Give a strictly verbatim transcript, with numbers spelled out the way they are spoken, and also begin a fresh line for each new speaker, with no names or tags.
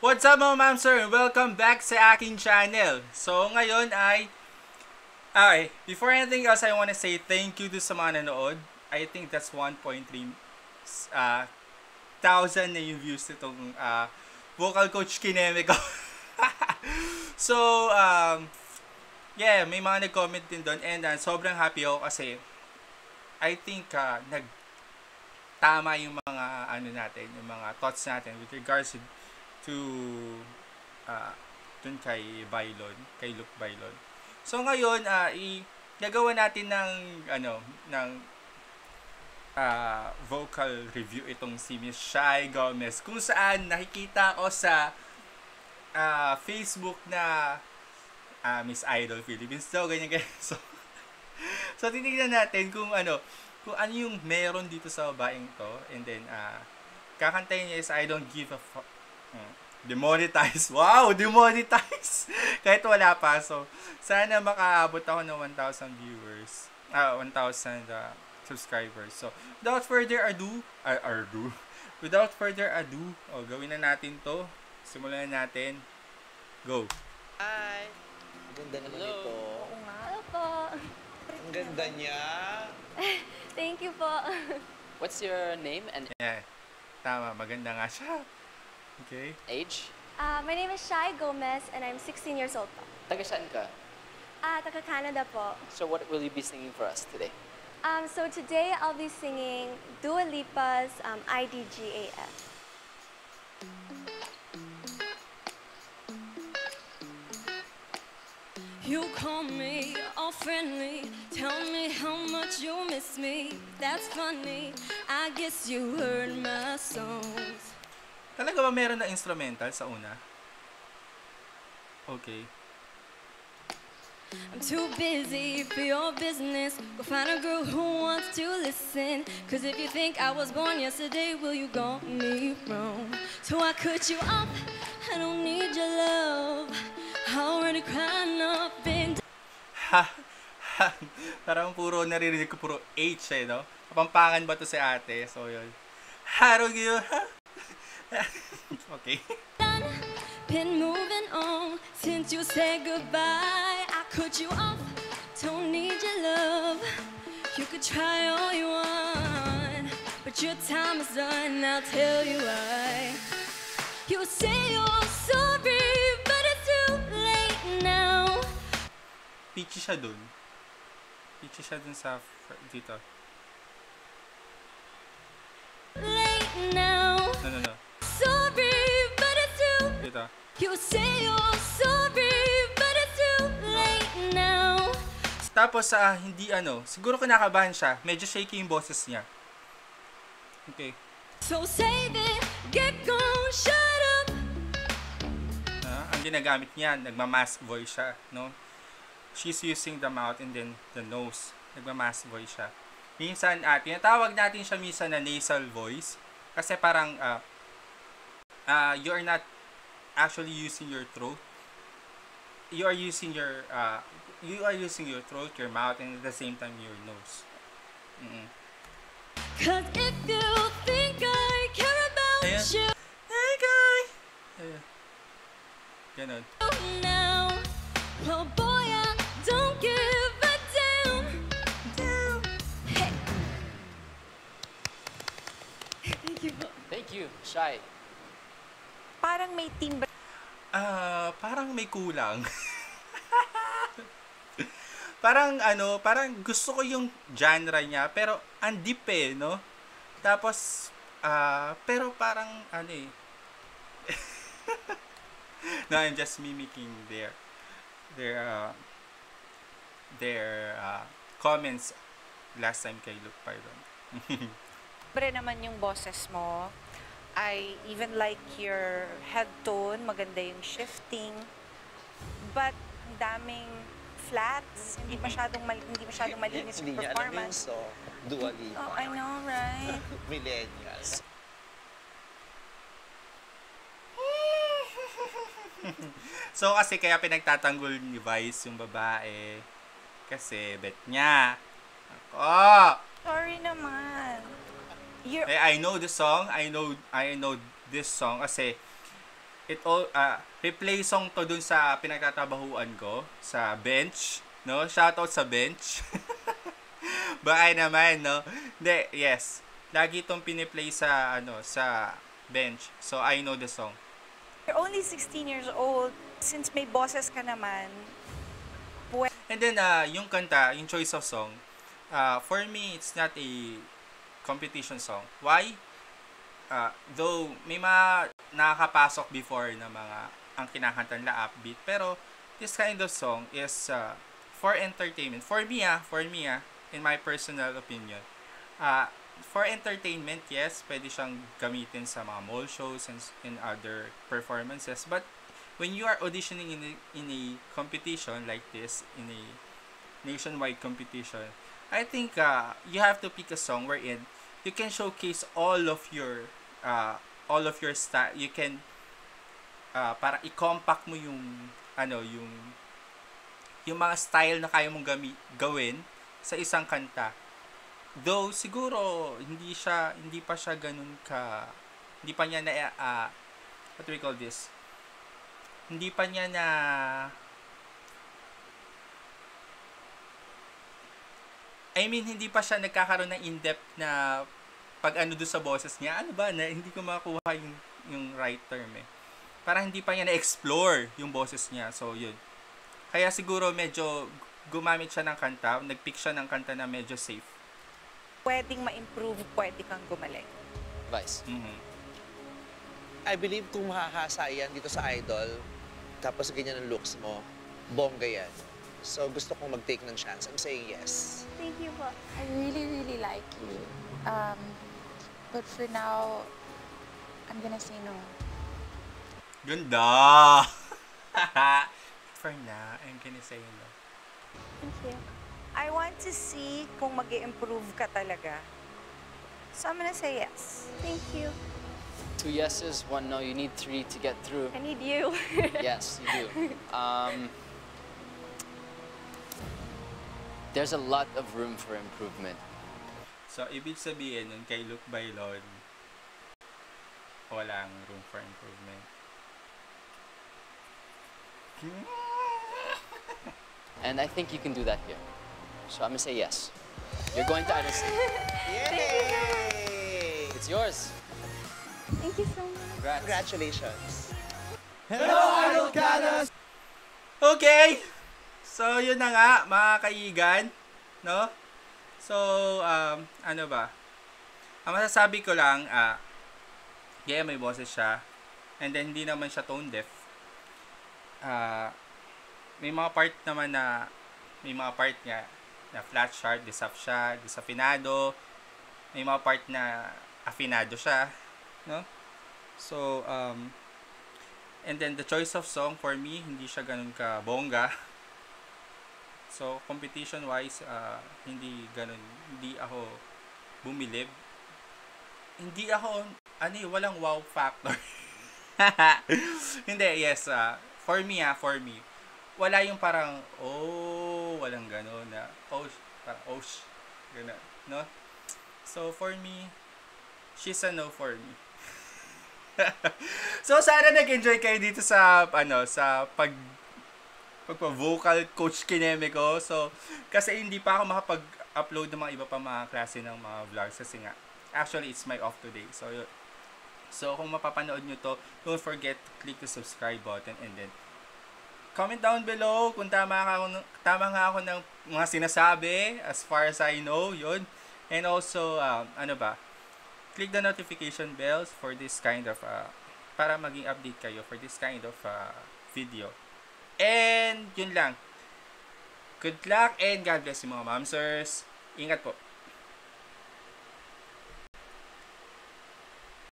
What's up mga ma'am sir? Welcome back sa aking channel. So ngayon ay okay, before anything else I want to say thank you to sa mga nanood. I think that's one point three uh, thousand na yung views nitong uh, vocal coach kineme ko. So um, yeah, may mga nag-comment din doon and uh, sobrang happy ako kasi I think uh, nag tama yung mga ano natin, yung mga thoughts natin with regards to to uh, dun kay Bailon, kay Luke Bailon. So ngayon, uh, i gagawa natin ng ano, ng uh, vocal review itong si Miss Shai Gomez, kung saan nakikita ko sa uh, Facebook na uh, Miss Idol Philippines. So ganyan ganyan. So, so titignan natin kung ano, kung ano yung meron dito sa babaeng to, and then uh, kakantayin niya is I don't give a fuck. Hmm. Demonetize. Wow! Demonetize! Kahit wala pa. So, sana makaabot ako ng one thousand viewers. Ah, one thousand uh, subscribers. So, without further ado, uh, ado, without further ado, oh, gawin na natin to. Simulan na natin. Go!
Hi! Ang ganda naman ito.
Oo nga. Hello po.
Ang ganda niya.
Thank you po.
What's your name and
Yeah. Tama, maganda nga siya. Okay.
age?
Uh, my name is Shai Gomez and I'm sixteen years old po.
Taga saan ka?
Ah, taga Canada po.
So what will you be singing for us today?
Um, so today I'll be singing Dua Lipa's um, I D G A F.
You call me all friendly, tell me how much you miss me. That's funny, I guess you heard my songs.
Talaga ba meron na instrumental sa una? Okay.
I'm too busy for your business. Go find a girl who wants to listen. Cause if you think I was born yesterday, will you got me wrong? So I cut you off, I don't need your love. I already crying up and
Ha, ha, parang puro naririnig ko puro H eh, no? Kapampangan ba to si ate? So yun. Harog yun, ha? Okay.
done. Been moving on since you said goodbye. I cut you off, don't need your love. You could try all you want, but your time is done. I'll tell you why. You say you're sorry, but it's too late now.
Peachy siya dun. Peachy siya dun sa dito.
Late now.
No, no, no.
Sorry, but it's too.
Dito.
You say you're sorry, but it's too late now.
Tapos sa uh, hindi ano, siguro kinakabahan siya. Medyo shaky yung boses niya. Okay.
So save it, get gone, shut up.
Uh, ang ginagamit niya, nagma-mask voice siya, no? She's using the mouth and then the nose. Nagma-mask voice siya. Minsan, uh, tinatawag natin siya minsan na nasal voice. Kasi parang, uh, uh, you are not actually using your throat. You are using your, uh, you are using your throat, your mouth, and at the same time your nose. Mm-hmm.
Cause if you think I care about
Ayan.
you
Hey, guy! Ayan. Ganon.
now, well boy, I don't give a damn. Damn. Hey. Thank you.
Thank you, Shai.
Parang may timbre.
Ah, parang may kulang. Parang ano, parang gusto ko yung genre niya, pero ang deep eh, no? Tapos, ah, pero parang ano eh. No, I'm just mimicking their their uh, their uh, comments last time kay Luke Pyron.
Timbre naman yung boses mo. I even like your head tone. Maganda yung shifting. But, ang daming flats. Hindi masyadong, mal hindi masyadong malinis
Hindi
yung
niya alam yung
performance.
song. Dua Lipa.
Oh, I know, right?
Millennials.
So, kasi kaya pinagtatanggol ni Vice yung babae. Kasi bet niya. Ako!
Sorry naman. You're,
Eh, I know the song. I know I know this song kasi it all uh, replay song to dun sa pinagtatrabahuan ko sa bench, no? Shoutout sa bench. Baka naman, no? Hindi, yes. Lagi itong piniplay sa ano, sa bench. So I know the song.
You're only sixteen years old. Since may boses ka naman, pwe-
And then uh, yung kanta, yung choice of song, uh, for me it's not a competition song. Why? Uh, though may mga nakakapasok before na mga ang kinakanta nila upbeat, pero this kind of song is uh, for entertainment. For me ah, for me ah, in my personal opinion, uh, for entertainment, yes, pwede siyang gamitin sa mga mall shows and in other performances. But when you are auditioning in a, in a competition like this, in a nationwide competition, I think uh, you have to pick a song wherein you can showcase all of your uh, all of your style. You can uh, para i-compact mo yung ano yung yung mga style na kaya mong gami, gawin sa isang kanta. Though siguro hindi siya hindi pa siya ganun ka hindi pa niya na uh, what do we call this? Hindi pa niya na I mean, hindi pa siya nagkakaroon ng in-depth na pag ano doon sa boses niya. Ano ba? Na, hindi ko makuha yung, yung right term eh. Parang hindi pa niya na-explore yung boses niya. So, yun. Kaya siguro medyo gumamit siya ng kanta. Nag-pick siya ng kanta na medyo safe.
pwedeng ma-improve, pwede kang gumaling.
Vice.
Mhm.
I believe kung makakasa yan dito sa Idol, tapos ganyan ang looks mo, bongga yan. So gusto kong mag-take ng chance. I'm saying yes.
Thank you po.
I really, really like you. Um, but for now, I'm gonna say no.
Ganda! For now, I'm gonna say no.
Thank you.
I want to see kung mag improve ka talaga. So I'm gonna say yes.
Thank you.
Two yeses, one no. You need three to get through.
I need you.
Yes, you do. Um, there's a lot of room for improvement.
So, ibig sabihin nun kay Luke Bailon, walang room for improvement.
And I think you can do that here. So I'm gonna say yes. You're going to Idol City.
Yay!
It's yours.
Thank you so much.
Congrats.
Congratulations.
Okay! So, yun na nga, mga kaigan, no? So, um, ano ba? Ang masasabi ko lang, ah, yeah, may boses siya. And then, hindi naman siya tone deaf. Ah, may mga part naman na, may mga part niya na flat sharp, disap siya, disafinado. May mga part na afinado siya, no? So, um, and then the choice of song for me, hindi siya ganun ka bongga. So, competition-wise, uh, hindi ganun, hindi ako bumilib. Hindi ako, ano eh, walang wow factor. Hindi, yes, uh, for me ah, for me, wala yung parang, oh, walang ganun na, oh, parang, oh, sh, ganun, no? So, for me, she's a no for me. So, sana nag-enjoy kayo dito sa, ano, sa pag, pagpa-vocal coach kineme ko. So, kasi hindi pa ako makapag-upload ng mga iba pa mga klase ng mga vlogs kasi nga, actually, it's my off today. So, yun. So, kung mapapanood nyo to, don't forget to click the subscribe button and then comment down below kung tama, ka, tama nga ako ng mga sinasabi as far as I know, yun. And also, um, ano ba, click the notification bells for this kind of, uh, para maging update kayo for this kind of uh, video. And, yun lang. Good luck and God bless you mga mamsers. Ingat po.